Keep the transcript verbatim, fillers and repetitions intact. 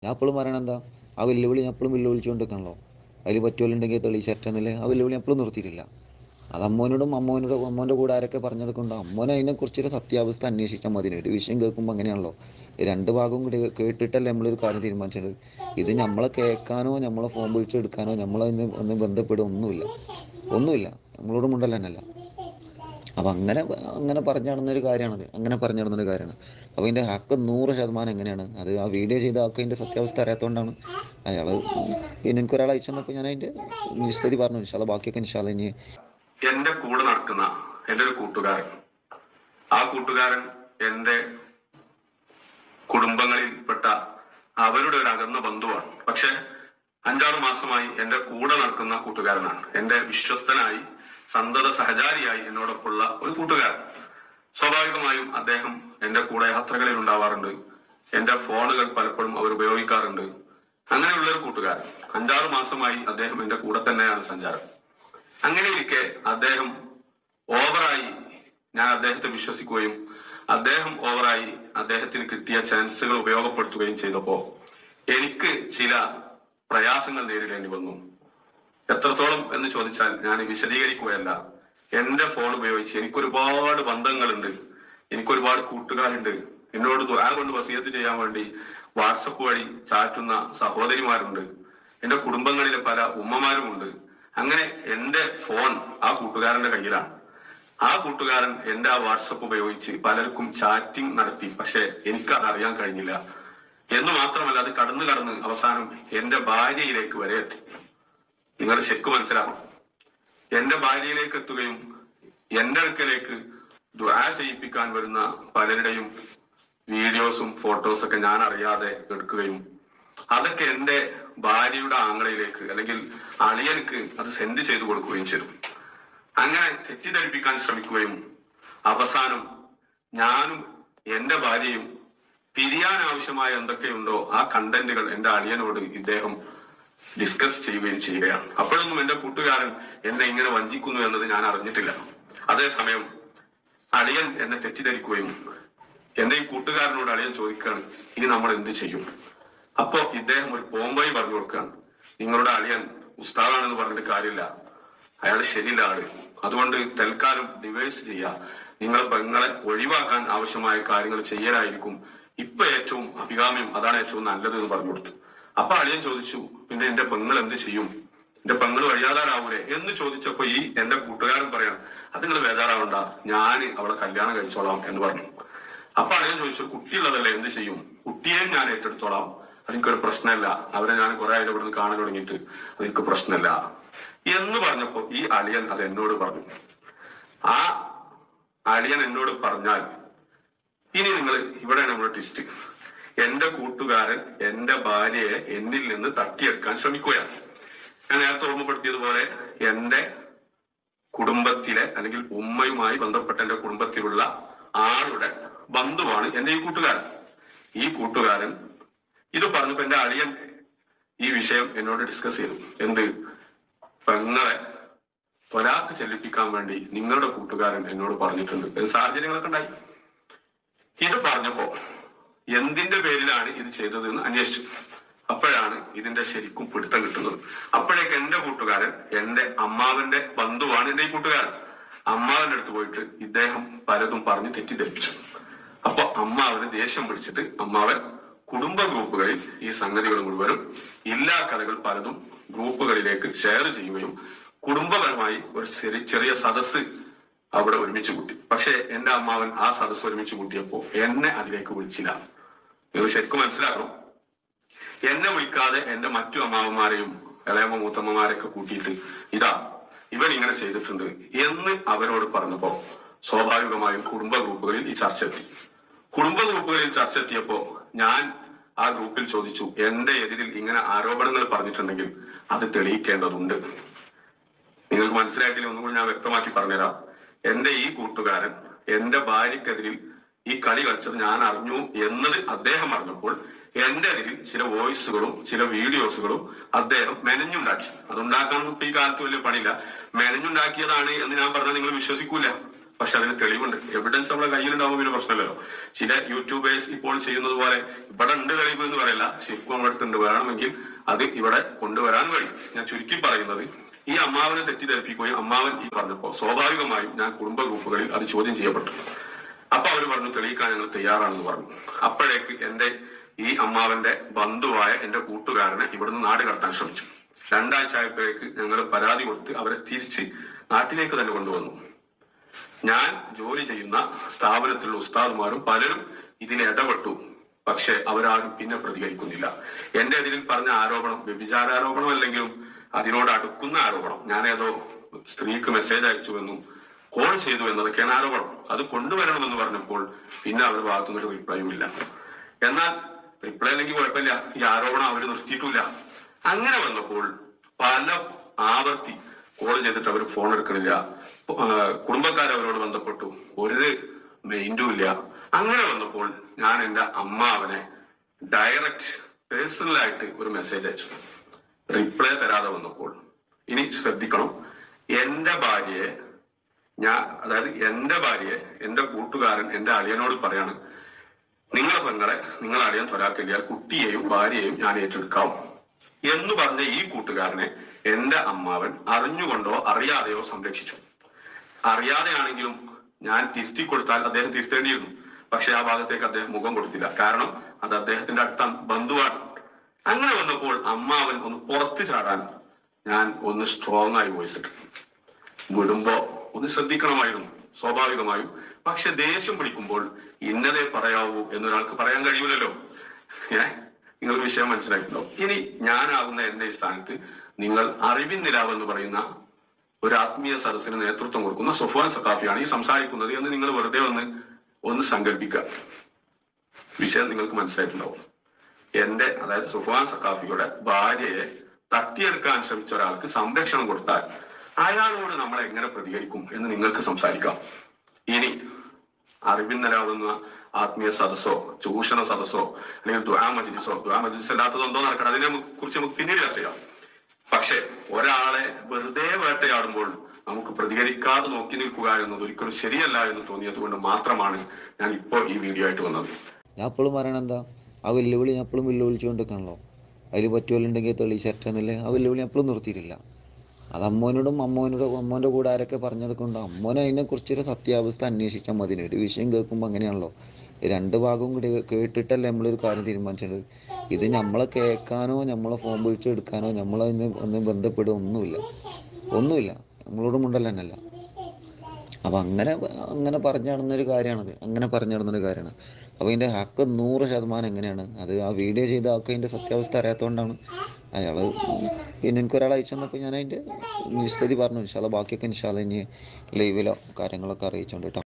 ഞാൻ എപ്പോഴും പറയണത് എന്താ, ആ വെല്ലുവിളി ഞാൻ എപ്പോഴും വെല്ലുവിളിച്ചുകൊണ്ടിരിക്കണല്ലോ. അതിൽ പറ്റുമല്ലുണ്ടെങ്കിൽ തെളിയിച്ചറ്റെന്നില്ലേ ആ വെല്ലുവിളി എപ്പോഴും നിർത്തിയിട്ടില്ല. അത് അമ്മോനോടും അമ്മോനോടും അമ്മോൻ്റെ കൂടെ ആരൊക്കെ പറഞ്ഞെടുക്കുന്നുണ്ടോ അമ്മോനെ അതിനെക്കുറിച്ചൊരു സത്യാവസ്ഥ അന്വേഷിച്ചാൽ മതി. ഒരു വിഷയം കേൾക്കുമ്പോൾ അങ്ങനെയാണല്ലോ, രണ്ട് ഭാഗവും കൂടി കേട്ടിട്ടല്ലേ നമ്മളൊരു കാര്യം തീരുമാനിച്ചത്. ഇത് നമ്മളെ കേൾക്കാനോ നമ്മളെ ഫോൺ വിളിച്ചെടുക്കാനോ നമ്മളതിന് ഒന്ന് ബന്ധപ്പെടുക ഒന്നുമില്ല, ഒന്നുമില്ല. നമ്മളോട് മുണ്ടല്ല തന്നെയല്ല. അപ്പം അങ്ങനെ അങ്ങനെ പറഞ്ഞു നടന്നൊരു കാര്യമാണത്, അങ്ങനെ പറഞ്ഞു നടന്നൊരു കാര്യമാണ്. അപ്പോൾ ഇതിൻ്റെ ഹക്ക് നൂറ് ശതമാനം എങ്ങനെയാണ് അത് ആ വീഡിയോ ചെയ്ത ആൾക്ക് അതിൻ്റെ സത്യാവസ്ഥ അറിയാത്തതുകൊണ്ടാണ്. അയാൾ പിന്നെ എനിക്കൊരാൾ അയച്ചു തന്നപ്പോൾ ഞാൻ അതിൻ്റെ വിശദീ പറഞ്ഞു. ഇൻഷാല്ല ബാക്കിയൊക്കെ ഇൻഷാല്ല ഇനി. എൻ്റെ കൂടെ നടക്കുന്ന എൻ്റെ ഒരു കൂട്ടുകാരൻ, ആ കൂട്ടുകാരൻ എൻ്റെ കുടുംബങ്ങളിൽപ്പെട്ട അവരുടെ ഒരു അകന്ന ബന്ധുവാണ്. പക്ഷെ അഞ്ചാറ് മാസമായി എൻ്റെ കൂടെ നടക്കുന്ന കൂട്ടുകാരനാണ്. എൻ്റെ വിശ്വസ്തനായി സന്തത സഹചാരിയായി എന്നോടൊപ്പമുള്ള ഒരു കൂട്ടുകാരൻ. സ്വാഭാവികമായും അദ്ദേഹം എൻ്റെ കൂടെ യാത്രകളിൽ ഉണ്ടാവാറുണ്ട്. എൻ്റെ ഫോണുകൾ പലപ്പോഴും അവർ ഉപയോഗിക്കാറുണ്ട്. അങ്ങനെയുള്ള ഒരു കൂട്ടുകാരൻ. അഞ്ചാറ് മാസമായി അദ്ദേഹം എൻ്റെ കൂടെ തന്നെയാണ് സഞ്ചാരം. അങ്ങനെ ഇരിക്കെ അദ്ദേഹം ഓവറായി ഞാൻ അദ്ദേഹത്തെ വിശ്വസിക്കുകയും അദ്ദേഹം ഓവറായി അദ്ദേഹത്തിന് കിട്ടിയ ചാൻസുകൾ ഉപയോഗപ്പെടുത്തുകയും ചെയ്തപ്പോ എനിക്ക് ചില പ്രയാസങ്ങൾ നേരിടേണ്ടി വന്നു. എത്രത്തോളം എന്ന് ചോദിച്ചാൽ ഞാൻ വിശദീകരിക്കുകയല്ല. എന്റെ ഫോൺ ഉപയോഗിച്ച് എനിക്കൊരുപാട് ബന്ധങ്ങളുണ്ട്, എനിക്കൊരുപാട് കൂട്ടുകാരുണ്ട്. എന്നോട് ദുആ കൊണ്ട് വസിയത്ത് ചെയ്യാൻ വേണ്ടി വാട്സപ്പ് വഴി ചാറ്റുന്ന സഹോദരിമാരുണ്ട്. എന്റെ കുടുംബങ്ങളിലെ പല ഉമ്മമാരുമുണ്ട്. അങ്ങനെ എന്റെ ഫോൺ ആ കൂട്ടുകാരന്റെ കയ്യിലാണ്. ആ കൂട്ടുകാരൻ എന്റെ ആ വാട്സപ്പ് ഉപയോഗിച്ച് പലർക്കും ചാറ്റിംഗ് നടത്തി. പക്ഷെ എനിക്ക് അത് അറിയാൻ കഴിഞ്ഞില്ല എന്ന് മാത്രമല്ല, അത് കടന്നു കടന്ന് അവസാനം എന്റെ ഭാര്യയിലേക്ക് വരെ എത്തി. നിങ്ങൾ ശരിക്കും മനസ്സിലാക്കണം. എന്റെ ഭാര്യയിലേക്ക് എത്തുകയും എന്റെ അടുക്കലേക്ക് ദുആ ചെയ്യിപ്പിക്കാൻ വരുന്ന പലരുടെയും വീഡിയോസും ഫോട്ടോസൊക്കെ ഞാൻ അറിയാതെ എടുക്കുകയും അതൊക്കെ എന്റെ ഭാര്യയുടെ ആങ്ങളയിലേക്ക് അല്ലെങ്കിൽ അളിയനക്ക് അത് സെൻഡ് ചെയ്തു കൊടുക്കുകയും ചെയ്തു. അങ്ങനെ തെറ്റിദ്ധരിപ്പിക്കാൻ ശ്രമിക്കുകയും അവസാനം ഞാനും എന്റെ ഭാര്യയും പിരിയാൻ ആവശ്യമായ എന്തൊക്കെയുണ്ടോ ആ കണ്ടന്റുകൾ എന്റെ അളിയനോട് ഇദ്ദേഹം ഡിസ്കസ് ചെയ്യുകയും ചെയ്യുകയാണ്. അപ്പോഴൊന്നും എന്റെ കൂട്ടുകാരൻ എന്നെ ഇങ്ങനെ വഞ്ചിക്കുന്നു എന്നത് ഞാൻ അറിഞ്ഞിട്ടില്ല. അതേസമയം അളിയൻ എന്നെ തെറ്റിദ്ധരിക്കുകയും എന്റെ ഈ കൂട്ടുകാരനോട് അളിയൻ ചോദിക്കുകയാണ്, ഇനി നമ്മൾ എന്ത് ചെയ്യും? അപ്പോ ഇദ്ദേഹം ഒരു പോംവഴി പറഞ്ഞു കൊടുക്കുകയാണ്. നിങ്ങളുടെ അളിയൻ ഉസ്താദാണെന്ന് പറഞ്ഞിട്ട് കാര്യമില്ല, അയാൾ ശരിയില്ല ആള്. അതുകൊണ്ട് തൽക്കാലം ഡിവൈസ് ചെയ്യുക, നിങ്ങളെ പെങ്ങളെ ഒഴിവാക്കാൻ ആവശ്യമായ കാര്യങ്ങൾ ചെയ്യലായിരിക്കും ഇപ്പൊ ഏറ്റവും അഭികാമ്യം, അതാണ് ഏറ്റവും നല്ലത് എന്ന് പറഞ്ഞു കൊടുത്തു. അപ്പൊ അളിയൻ ചോദിച്ചു, പിന്നെ എന്റെ പെങ്ങൾ എന്ത് ചെയ്യും? എന്റെ പെങ്ങൾ വഴിയാതാരാവൂലേ എന്ന് ചോദിച്ചപ്പോ ഈ എന്റെ കൂട്ടുകാരൻ പറയാണ്, അത് നിങ്ങൾ ബേജാറാവണ്ട, ഞാൻ അവളെ കല്യാണം കഴിച്ചോളാം എന്ന് പറഞ്ഞു. അപ്പൊ അളിയൻ ചോദിച്ചു, കുട്ടിയുള്ളതല്ലേ എന്ത് ചെയ്യും? കുട്ടിയെയും ഞാൻ ഏറ്റെടുത്തോളാം, അതെനിക്കൊരു പ്രശ്നമല്ല, അവരെ ഞാൻ കുറെ അതിൽ ഇവിടുന്ന് കാണാൻ തുടങ്ങിയിട്ട് അതെനിക്ക് പ്രശ്നമല്ല എന്ന് പറഞ്ഞപ്പോ ഈ അളിയൻ അത് എന്നോട് പറഞ്ഞു. ആ അളിയൻ എന്നോട് പറഞ്ഞാൽ ഇനി നിങ്ങൾ ഇവിടെയാണ് നമ്മുടെ ട്വിസ്റ്റ്. എന്റെ കൂട്ടുകാരൻ എന്റെ ഭാര്യയെ എന്നിൽ നിന്ന് തട്ടിയെടുക്കാൻ ശ്രമിക്കുകയാണ്. ഞാൻ നേരത്തെ ഓർമ്മപ്പെടുത്തിയതുപോലെ എന്റെ കുടുംബത്തിലെ അല്ലെങ്കിൽ ഉമ്മയുമായി ബന്ധപ്പെട്ട എന്റെ കുടുംബത്തിലുള്ള ആളുടെ ബന്ധുവാണ് എന്റെ ഈ കൂട്ടുകാരൻ. ഈ കൂട്ടുകാരൻ ഇത് പറഞ്ഞപ്പോ എന്റെ അളിയൻ ഈ വിഷയം എന്നോട് ഡിസ്കസ് ചെയ്തു. എന്ത്, പെങ്ങളെ ത്വലാഖ് ചെല്ലിപ്പിക്കാൻ വേണ്ടി നിങ്ങളുടെ കൂട്ടുകാരൻ എന്നോട് പറഞ്ഞിട്ടുണ്ട്. സാഹചര്യങ്ങളൊക്കെ ഉണ്ടായി. ഇത് പറഞ്ഞപ്പോ എന്തിന്റെ പേരിലാണ് ഇത് ചെയ്തത് എന്ന് അന്വേഷിച്ചു. അപ്പോഴാണ് ഇതിന്റെ ശരിക്കും പിടുത്തം കിട്ടുന്നത്. അപ്പോഴേക്ക് എന്റെ കൂട്ടുകാരൻ എന്റെ അമ്മാവന്റെ ബന്ധുവാണ് എന്റെ ഈ കൂട്ടുകാരൻ. അമ്മാവന്റെ അടുത്ത് പോയിട്ട് ഇദ്ദേഹം പലതും പറഞ്ഞ് തെറ്റിദ്ധരിപ്പിച്ചു. അപ്പൊ അമ്മാവന് ദേഷ്യം പിടിച്ചിട്ട് അമ്മാവൻ കുടുംബ ഗ്രൂപ്പുകളിൽ ഈ സംഗതികൾ മുഴുവനും ഇല്ലാ കഥകൾ പലതും ഗ്രൂപ്പുകളിലേക്ക് ഷെയർ ചെയ്യുകയും കുടുംബപരമായി ഒരു ചെറിയ ചെറിയ സദസ്സ് അവിടെ ഒരുമിച്ച് കൂട്ടി. പക്ഷെ എന്റെ അമ്മാവൻ ആ സദസ്സ് ഒരുമിച്ച് കൂട്ടിയപ്പോ എന്നെ അതിലേക്ക് വിളിച്ചില്ല. നിങ്ങൾ ശരിക്കും മനസ്സിലാക്കണം. എന്നെ വിളിക്കാതെ എന്റെ മറ്റു അമ്മാവന്മാരെയും ഇളയമ്മ മൂത്തമ്മമാരെയൊക്കെ കൂട്ടിയിട്ട് ഇതാ ഇവൻ ഇങ്ങനെ ചെയ്തിട്ടുണ്ട് എന്ന് അവരോട് പറഞ്ഞപ്പോ സ്വാഭാവികമായും കുടുംബ ഗ്രൂപ്പുകളിൽ ഈ ചർച്ച എത്തി. കുടുംബ ഗ്രൂപ്പുകളിൽ ചർച്ച എത്തിയപ്പോ ഞാൻ ആ ഗ്രൂപ്പിൽ ചോദിച്ചു, എന്റെ എതിരിൽ ഇങ്ങനെ ആരോപണങ്ങൾ പറഞ്ഞിട്ടുണ്ടെങ്കിൽ അത് തെളിയിക്കേണ്ടതുണ്ട്. നിങ്ങൾക്ക് മനസ്സിലായിട്ടില്ല, ഒന്നും കൂടി ഞാൻ വ്യക്തമാക്കി പറഞ്ഞുതരാം. എന്റെ ഈ കൂട്ടുകാരൻ എന്റെ ഭാര്യക്കെതിരിൽ ഈ കളി കളിച്ചത് ഞാൻ അറിഞ്ഞു എന്നത് അദ്ദേഹം അറിഞ്ഞപ്പോൾ എന്റെ അതിൽ ചില വോയിസുകളും ചില വീഡിയോസുകളും അദ്ദേഹം മെനഞ്ഞുണ്ടാക്കി. അതുണ്ടാക്കാൻ ഇപ്പൊ ഈ കാലത്ത് വലിയ പണിയില്ല. മെനഞ്ഞുണ്ടാക്കിയതാണ് എന്ന് ഞാൻ പറഞ്ഞാൽ നിങ്ങൾ വിശ്വസിക്കൂല. പക്ഷെ അതിന് തെളിവുണ്ട്. എവിഡൻസ് നമ്മുടെ കയ്യിലുണ്ടാവുമ്പോൾ പിന്നെ പ്രശ്നമല്ലല്ലോ. ചില യൂട്യൂബേഴ്സ് ഇപ്പോൾ ചെയ്യുന്നത് പോലെ ഇവിടെ ഉണ്ട് തെളിവ് എന്ന് പറയില്ല, ശരിക്കും നമ്മുടെ അടുത്തുണ്ട്, വേണമെങ്കിൽ അത് ഇവിടെ കൊണ്ടുവരാൻ കഴിയും. ഞാൻ ചുരുക്കി പറയുന്നത്, ഈ അമ്മാവനെ തെറ്റിദ്ധരിപ്പിക്കുകയും അമ്മാവൻ ഈ പറഞ്ഞപ്പോ സ്വാഭാവികമായും ഞാൻ കുടുംബ ഗ്രൂപ്പുകളിൽ അത് ചോദ്യം ചെയ്യപ്പെട്ടു. അപ്പൊ അവർ പറഞ്ഞു തെളിയിക്കാൻ ഞങ്ങൾ തയ്യാറാണെന്ന് പറഞ്ഞു. അപ്പോഴേക്ക് എന്റെ ഈ അമ്മാവന്റെ ബന്ധുവായ എന്റെ കൂട്ടുകാരനെ ഇവിടുന്ന് നാട് കടത്താൻ ശ്രമിച്ചു. രണ്ടാഴ്ച ആയപ്പോഴേക്ക് ഞങ്ങൾ പരാതി കൊടുത്ത് അവരെ തിരിച്ച് നാട്ടിലേക്ക് തന്നെ കൊണ്ടുവന്നു. ഞാൻ ജോലി ചെയ്യുന്ന സ്ഥാപനത്തിലുള്ള ഉസ്താദുമാരും പലരും ഇതിൽ ഇടപെട്ടു. പക്ഷെ അവരാരും പിന്നെ പ്രതികരിക്കുന്നില്ല. എന്റെ ഇതിൽ പറഞ്ഞ ആരോപണം വ്യഭിചാരാരോപണം അല്ലെങ്കിലും അതിനോട് അടുക്കുന്ന ആരോപണം, ഞാൻ ഏതോ സ്ത്രീക്ക് മെസ്സേജ് അയച്ചുവെന്നും കോൾ ചെയ്തു എന്നതൊക്കെയാണ് ആരോപണം. അത് കൊണ്ടുവരണമെന്ന് പറഞ്ഞപ്പോൾ പിന്നെ അവരുടെ ഭാഗത്തുനിന്നൊരു റിപ്ലൈയും ഇല്ല. എന്നാൽ റിപ്ലൈ അല്ലെങ്കിൽ കുഴപ്പമില്ല, ഈ ആരോപണം അവർ നിർത്തിയിട്ടില്ല. അങ്ങനെ വന്നപ്പോൾ പല ആവർത്തി കോൾ ചെയ്തിട്ട് അവർ ഫോൺ എടുക്കണില്ല. കുടുംബക്കാരവരോട് ബന്ധപ്പെട്ടു, ഒരു മെയിൻറ്റും ഇല്ല. അങ്ങനെ വന്നപ്പോൾ ഞാൻ എൻ്റെ അമ്മാവനെ ഡയറക്റ്റ് പേഴ്സണലായിട്ട് ഒരു മെസ്സേജ് അയച്ചു. റിപ്ലൈ തരാതെ വന്നപ്പോൾ ഇനി ശ്രദ്ധിക്കണം, എന്റെ ഭാര്യയെ ഞാൻ അതായത് എന്റെ ഭാര്യയെ എന്റെ കൂട്ടുകാരൻ എന്റെ അളിയനോട് പറയാണ്, നിങ്ങളെ പെങ്ങളെ നിങ്ങളെ അളിയൻ തൊരാക്കിയാൽ കുട്ടിയെയും ഭാര്യയെയും ഞാൻ ഏറ്റെടുക്കാം എന്ന് പറഞ്ഞ ഈ കൂട്ടുകാരനെ എന്റെ അമ്മാവൻ അറിഞ്ഞുകൊണ്ടോ അറിയാതെയോ സംരക്ഷിച്ചു. അറിയാതെയാണെങ്കിലും ഞാൻ തിരുത്തി കൊടുത്താൽ അദ്ദേഹം തിരുത്തേണ്ടിയിരുന്നു. പക്ഷെ ആ ഭാഗത്തേക്ക് അദ്ദേഹം മുഖം കൊടുത്തില്ല. കാരണം അത് അദ്ദേഹത്തിന്റെ അടുത്ത ബന്ധുവാണ്. അങ്ങനെ വന്നപ്പോൾ അമ്മാവൻ ഒന്ന് പുറത്തു ചാടാൻ ഞാൻ ഒന്ന് സ്ട്രോങ് ആയി വോയിസ് ഇട്ടു. വിടുമ്പോ ഒന്ന് ശ്രദ്ധിക്കണമായിരുന്നു സ്വാഭാവികമായും. പക്ഷെ ദേഷ്യം പിടിക്കുമ്പോൾ ഇന്നതേ പറയാവൂ എന്നൊരാൾക്ക് പറയാൻ കഴിയൂലല്ലോ. ഏ നിങ്ങൾ വിഷയം മനസ്സിലാക്കില്ലോ. ഇനി ഞാനാകുന്ന എന്റെ സ്ഥാനത്ത് നിങ്ങൾ അറിവിൻ നിലാവ് എന്ന് പറയുന്ന ഒരു ആത്മീയ സദസ്സിന് നേതൃത്വം കൊടുക്കുന്ന സൊഫ്വാൻ സഖാഫിയാണ് ഈ സംസാരിക്കുന്നത് എന്ന് നിങ്ങൾ വെറുതെ ഒന്ന് ഒന്ന് സങ്കല്പിക്കുക. വിഷയം നിങ്ങൾക്ക് മനസ്സിലായിട്ടുണ്ടാവും. എന്റെ അതായത് സൊഫ്വാൻ സഖാഫിയുടെ ഭാര്യയെ തട്ടിയെടുക്കാൻ ശ്രമിച്ച ഒരാൾക്ക് സംരക്ഷണം കൊടുത്താൽ അയാളോട് നമ്മൾ എങ്ങനെ പ്രതികരിക്കും എന്ന് നിങ്ങൾക്ക് സംസാരിക്കാം. ഇനി അറിവിൻ നിലാവുന്ന ആത്മീയ സദസ്സോ ചൂഷണ സദസ്സോ അല്ലെങ്കിൽ ദുആ മജ്ലിസോ ദുആ മജ്ലിസ് അല്ലാത്തതെന്തോ നടക്കണം, അതിനെ കുറിച്ച് നമുക്ക് പിന്നീട് ചർച്ച ചെയ്യാം. പക്ഷെ ഒരാളെ വെറുതെ വേട്ടയാടുമ്പോൾ നമുക്ക് പ്രതികരിക്കാതെ നോക്കി നിൽക്കുക എന്നത് ഒരിക്കലും ശരിയല്ല എന്ന് തോന്നിയത് കൊണ്ട് മാത്രമാണ് ഞാൻ ഇപ്പോൾ ഈ വീഡിയോ ആയിട്ട് വന്നത്. ഞാൻ എപ്പോഴും പറയണ എന്താ, ആ വെല്ലുവിളി ഞാൻ എപ്പോഴും വെല്ലുവിളിച്ചുകൊണ്ടിരിക്കണല്ലോ. അതിൽ പറ്റുമല്ലുണ്ടെങ്കിൽ തെളിയിച്ചെന്നില്ലേ, ആ വെല്ലുവിളി എപ്പോഴും നിർത്തിയിട്ടില്ല. അത് അമ്മോനോടും അമ്മോനോടും അമ്മോൻ്റെ കൂടെ ആരൊക്കെ പറഞ്ഞെടുക്കുന്നുണ്ടോ അമ്മോനെ അതിനെക്കുറിച്ചൊരു സത്യാവസ്ഥ അന്വേഷിച്ചാൽ മതി. ഒരു വിഷയം കേൾക്കുമ്പോൾ അങ്ങനെയാണല്ലോ, രണ്ട് ഭാഗവും കൂടി കേട്ടിട്ടല്ലേ നമ്മളൊരു കാര്യം തീരുമാനിച്ചത്. ഇത് നമ്മളെ കേൾക്കാനോ നമ്മളെ ഫോൺ വിളിച്ചെടുക്കാനോ നമ്മളതിന് ഒന്ന് ബന്ധപ്പെടുക ഒന്നുമില്ല ഒന്നുമില്ല നമ്മളോട് മുണ്ടല്ല തന്നെയല്ല. അപ്പം അങ്ങനെ അങ്ങനെ പറഞ്ഞു നടന്നൊരു കാര്യമാണത്, അങ്ങനെ പറഞ്ഞു നടന്നൊരു കാര്യമാണ്. അപ്പോൾ ഇതിൻ്റെ ഹക്ക് നൂറ് ശതമാനം എങ്ങനെയാണ് അത് ആ വീഡിയോ ചെയ്ത ആൾക്ക് അതിൻ്റെ സത്യാവസ്ഥ അറിയാത്തതുകൊണ്ടാണ്. അയാൾ പിന്നെ എനിക്കൊരാൾ അയച്ചു തന്നപ്പോൾ ഞാൻ അതിൻ്റെ നിശ്ചിതി പറഞ്ഞു. ഇൻഷാല്ല ബാക്കിയൊക്കെ ഇൻഷാല്ല ഇനി ലൈവിലോ കാര്യങ്ങളൊക്കെ അറിയിച്ചുകൊണ്ട് കേട്ടോ.